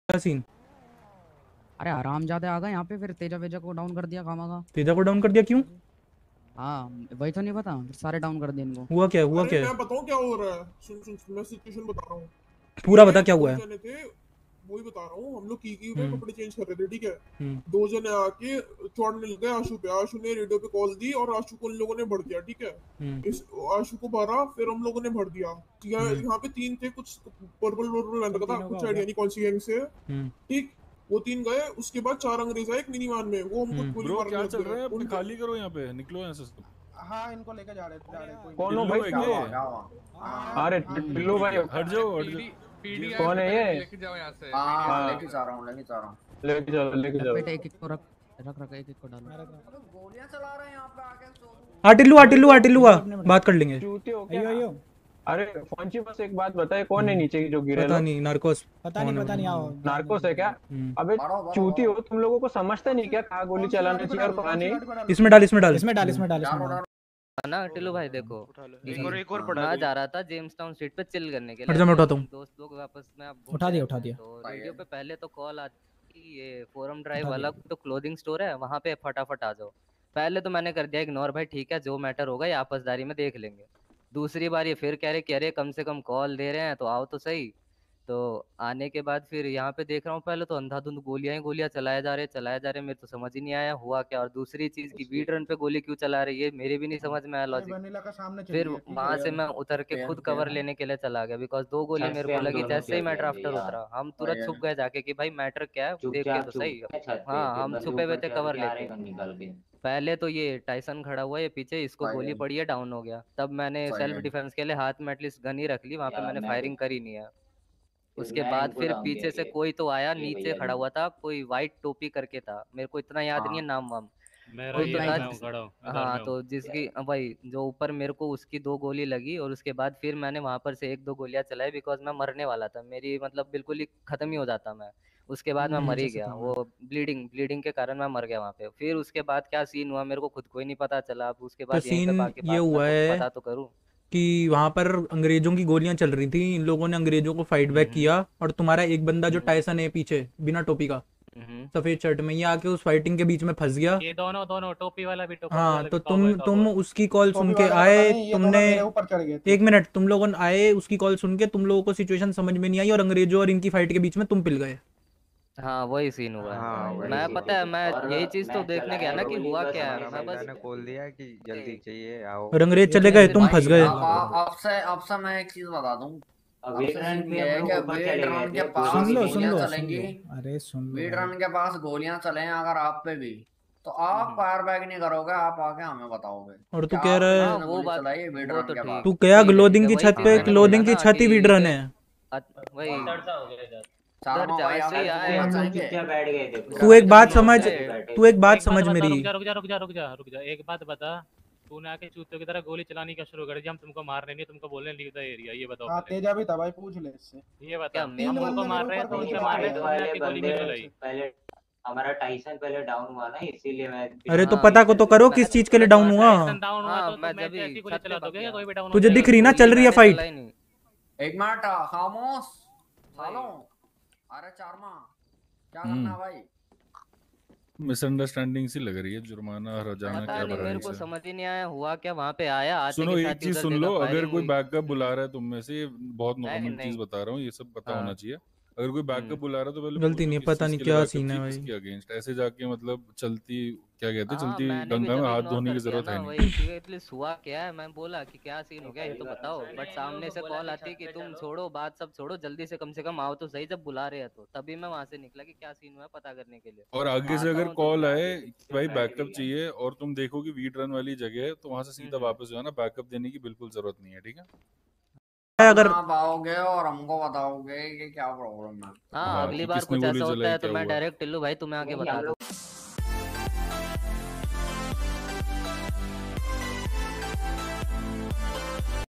क्या सीन? अरे हरामजादे आ गए यहाँ पे, फिर तेजा वेजा को डाउन कर दिया खामा। तेजा को डाउन कर दिया क्यों? हाँ वही तो नहीं पता, फिर सारे डाउन कर दिए इनको। हुआ क्या है, हुआ अरे क्या है? मैं बताऊं क्या हो रहा है? सुन सुन सुन, मैं सिचुएशन बता रहा हूँ। पूरा ये बता क्या दो हुआ है। जने थे, वही बता रहा हूँ। हम लोग की में हम्म। कपड़े चेंज कर रहे थे, ठीक है। हम्म। दो जने आके चौड़ने लग गए आशु पे। आशु ने रेडियो पे कॉल दी और आशु को उन लोगों ने भर दिया, ठीक है। हम्म। इस आशु को भरा, फिर हम लोगों ने भर दिया। हम्म। यहाँ पे तीन थे, कुछ पर्पल वर्पल पहन रखा था, तीनों का कुछ हो आइडिया गया। नहीं कौन सी गैंग से है। हम्म। ठीक। वो तीन गए, उसके बाद चार अंग्रेज आए एक मिनी वैन में, वो हमको गोली ब्रो मारने क्या लग चल गए रहा है? अपने उनको। खाली करो, यहाँ पे निकलो यहाँ से सब। हाँ इनको लेके जा रहे कोई कौन हो टिल्लू भाई, है क्या क्या हुआ ये? क्या हुआ? हाँ अरे हाँ टिल्लू भाई, हट जाओ हट जाओ। पीडी आया कौन से है पहले ये? लेके जाओ यहाँ से। हाँ लेके जा रहा हूँ लेके चलो लेके रख चलो। बेटा, एक एक को रख रख रख, एक एक को डालो। गोलियां चला रहे हैं यहाँ पे आके टिल्लू बात कर लेंगे। चूते हो क्या? अरे फोन ची बस एक बात बताए, कौन है नीचे की जो गिरे पता लोग? नहीं, नार्कोस। पता नहीं आओ। नार्कोस है क्या? हम्म। अबे चूती हो तुम, लोगों को समझता नहीं क्या कहाँ गोली चलाना चाहिए और कहाँ नहीं? इसमें डाल, इसमें डाल। ना टिल्लू भाई देखो, एक और पढ़ा मैं जा रहा था जेम्स टाउन स्ट्रीट पे चिल करने के हट लिए। जा, मैं उठाता हूँ। दोस्त लोग वापस में अब उठा दिया। तो रेडियो पे पहले तो कॉल आती कि ये फोरम ड्राइव अलग तो क्लोथिंग स्टोर है, वहाँ पे फटाफट आ जाओ। पहले तो मैंने कर दिया इग्नोर, भाई ठीक है जो मैटर होगा ये आपसदारी में देख लेंगे। दूसरी बार ये फिर कह रहे कम से कम कॉल दे रहे हैं तो आओ तो सही। तो आने के बाद फिर यहाँ पे देख रहा हूँ, पहले तो अंधाधुंध गोलियां ही गोलियां चलाए जा रहे, मेरे तो समझ ही नहीं आया हुआ क्या। और दूसरी चीज की वीड रन पे गोली क्यों चला रही है, मेरे भी नहीं समझ में आया लॉजिक। वनीला का सामने फिर वहां से मैं उतर के खुद कवर लेने के लिए चला गया, बिकॉज दो गोली मेरे को लगी जैसे ही मैं ड्राफ्टर उतरा। हम तुरंत छुप गए जाके कि भाई मैटर क्या है देख के तो सही। हाँ हम छुपे हुए थे कवर लेके। पहले तो ये टाइसन खड़ा हुआ है पीछे, इसको गोली पड़ी है, डाउन हो गया। तब मैंने सेल्फ डिफेंस के लिए हाथ में एटलीस्ट गन ही रख ली, वहां पे मैंने फायरिंग करी नहीं है। उसके बाद फिर पीछे से कोई तो आया, नीचे खड़ा हुआ था कोई वाइट टोपी करके था, मेरे को इतना याद नहीं है नाम वाम। कोई तो था। हाँ तो जिसकी भाई जो ऊपर मेरे को उसकी दो गोली लगी, और उसके बाद फिर मैंने वहां पर से एक दो गोलियां चलाई, बिकॉज मैं मरने वाला था, मेरी मतलब बिल्कुल ही खत्म ही हो जाता मैं। उसके बाद मैं मर ही गया, वो ब्लीडिंग के कारण मैं मर गया वहां पे। फिर उसके बाद क्या सीन हुआ मेरे को खुद को ही नहीं पता चला। अब उसके तो बाद यहीं पे सीन बाकी ये बात हुआ मैं है पता तो करूँ। कि वहां पर अंग्रेजों की गोलियां चल रही थी, इन लोगों ने अंग्रेजों को फाइट बैक किया, और तुम्हारा एक बंदा जो टाइसन है पीछे बिना टोपी का, सफेद शर्ट में, ये आके उस फाइटिंग के बीच में फंस गया। ये दोनों टोपी वाला भी टोपी हाँ वाला तो भी कॉबॉय तुम उसकी कॉल सुन के आए, तुमने एक मिनट, तुम लोगों ने आए उसकी कॉल सुन के, तुम लोगों को सिचुएशन समझ में नहीं आई और अंग्रेजों और इनकी फाइट के बीच में तुम पिल गए। हाँ वही सीन हुआ है। मैं पता है मैं यही चीज तो देखने गया ना कि हुआ क्या है। मैं बस खोल दिया कि जल्दी चाहिए आओ, और अंग्रेज चले गए, तुम फंस गए। अब से मैं एक चीज बता दूं। वीड के पास गोलियां चलेंगी। अरे सुन वीड रन के पास गोलियां चले अगर आप पे भी, तो आप फायर बैक नहीं करोगे, आप आके हमें बताओगे। और तू कह रहा है वो बात वीड वो रन तो के पास तू क्या क्लोथिंग की छत पे, क्लोथिंग की छत ही वीड रन है। वही तू एक बात समझ, मेरी। रुक जा एक बात बता। तूने आके चूतियों की तरह गोली चलानी क्या शुरू कर दी? हम तुमको मार रहे नहीं, तुमको बोल रहे लीव द एरिया, ये बताओ। हाँ तेजा भी था भाई, पूछ ले इससे। ये बता, हम तुमको मार रहे हैं तो उनसे मार रहे हैं, तुमने आके गोली क्यों चलाई? पहले हमारा टाइसन पहले डाउन हुआ ना, इसीलिए मैं। अरे तो पता को तो करो किस चीज के लिए डाउन हुआ। डाउन हुआ तो मैं ऐसी गोली चला दोगे या कोई भी डाउन? तुझे दिख रही ना चल रही है फाइट। एक मिनट खामोश हेलो। अरे चारमा क्या करना है भाई? मिसअंडरस्टैंडिंग सी लग रही है, जुर्माना हर्जाना क्या नहीं, मेरे को समझ ही नहीं आया हुआ क्या वहाँ पे आया। आते सुनो के एक साथ चीज उधर सुन देखा लो, अगर फायरिंग कोई हुई। बैकअप बुला रहा है तुम में से, बहुत नॉर्मल नहीं। चीज बता रहा हूँ, ये सब पता हाँ। होना चाहिए। अगर कोई बैकअप बुला रहा है तो पहले गलती पूछो नहीं, किस पता चीज नहीं के लिए क्या बैकअप सीन है चाहिए, भाई। किसके अगेंस्ट। ऐसे जाके मतलब चलती क्या कहते हैं, चलती मैंने भी गंगा में जब हाथ इग्नोर धोने की कर दिया जरूरत ना, है नहीं। वही एटलीस्ट हुआ क्या है। मैं बोला कि क्या सीन हो गया ये तो बताओ, बट सामने से कॉल आती कि तुम छोड़ो बात सब छोड़ो, जल्दी से कम आओ तो सही। जब बुला रहे हैं तो तभी मैं वहां से निकला कि क्या सीन हुआ पता करने के लिए। और आगे से आता अगर हूँ तो कॉल आए कि भाई बैकअप चाहिए और तुम देखो कि वीट रन वाली जगह है, तो वहां से सीधा वापस जो है ना, बैकअप देने की बिल्कुल जरूरत नहीं है, ठीक है? अगर आप आओगे और हमको बताओगे कि क्या प्रॉब्लम है। हाँ अगली बार कुछ ऐसा होता है तो मैं डायरेक्ट टिल्लू भाई तुम्हें आके बता दूँ।